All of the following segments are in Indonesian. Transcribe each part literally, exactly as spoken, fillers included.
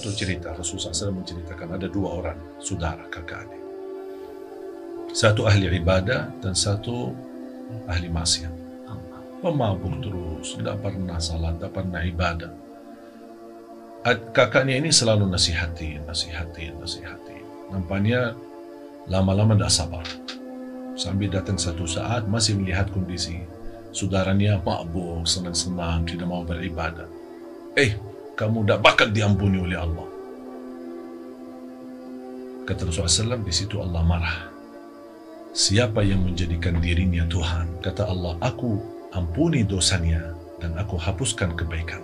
satu cerita Rasulullah shallallahu alaihi wasallam menceritakan ada dua orang saudara kakak adik. Satu ahli ibadah dan satu ahli maksiat. Pemabuk terus, tidak pernah salat, tidak pernah ibadah. Kakaknya ini selalu nasihatin, nasihatin, nasihatin. Nampaknya lama-lama tidak sabar. Sambil datang satu saat masih melihat kondisi saudaranya mabuk, senang-senang, tidak mau beribadah. Eh, kamu tidak bakal diampuni oleh Allah. Kata Rasulullah shallallahu alaihi wasallam, di situ Allah marah. Siapa yang menjadikan dirinya Tuhan? Kata Allah, aku ampuni dosanya dan aku hapuskan kebaikan.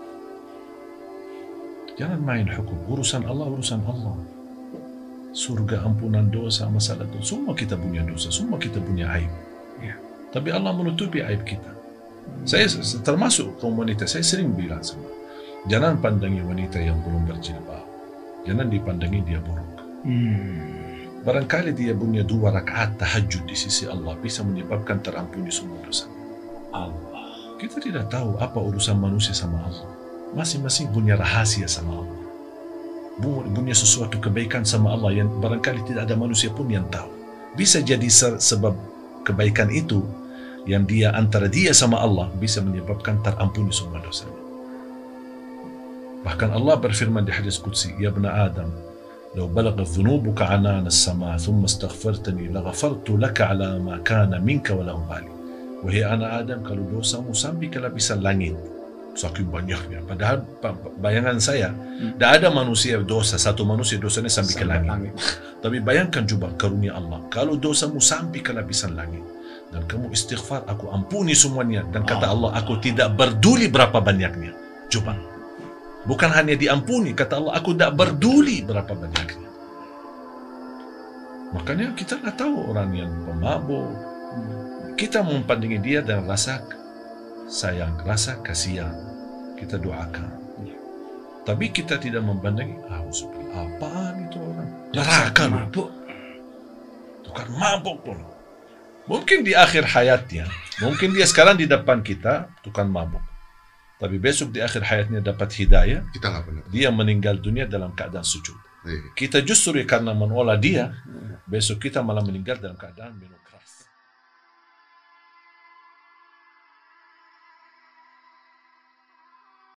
Jangan main hukum. Urusan Allah, urusan Allah. Surga, ampunan dosa, masalah dosa. Semua kita punya dosa, semua kita punya aib. Ya. Tapi Allah menutupi aib kita. Saya termasuk kaum wanita, saya sering bilang sama, jangan pandangi wanita yang belum berjilbab. Jangan dipandangi dia buruk. Hmm. Barangkali dia punya dua rakaat tahajud di sisi Allah bisa menyebabkan terampuni semua dosa. Allah. Kita tidak tahu apa urusan manusia sama Allah. Masing-masing punya rahasia sama Allah. Punya sesuatu kebaikan sama Allah yang barangkali tidak ada manusia pun yang tahu. Bisa jadi sebab kebaikan itu yang dia antara dia sama Allah bisa menyebabkan terampuni semua dosanya. Bahkan Allah berfirman di hadis qudsi, ya ibna Adam, لو بلغت ذنوبك عنان السماء ثم استغفرتني لغفرت لك على ما كان منك ولا أبالي. Wahai anak Adam, kalau dosamu sampai ke lapisan langit, saking banyaknya. Padahal bayangan saya, tidak hmm. ada manusia dosa, satu manusia dosanya sampai, sampai ke langit. langit. Tapi bayangkan coba karunia Allah, kalau dosamu sampai ke lapisan langit, dan kamu istighfar, aku ampuni semuanya. Dan kata Allah, aku tidak peduli berapa banyaknya. Coba. Bukan hanya diampuni, kata Allah, aku tidak peduli berapa banyaknya. Makanya kita nggak tahu orang yang pemabuk. Kita mempandangi dia dengan rasa sayang, rasa kasihan. Kita doakan. Tapi kita tidak mempandangi, ah, seperti apaan itu orang? Neraka mabuk. Tukang mabuk pun. Mungkin di akhir hayatnya, mungkin dia sekarang di depan kita, tukang mabuk. Tapi besok di akhir hayatnya dapat hidayah, kita nggak benar. Dia meninggal dunia dalam keadaan sujud. Iya. Kita justru karena menolak dia, besok kita malah meninggal dalam keadaan minum.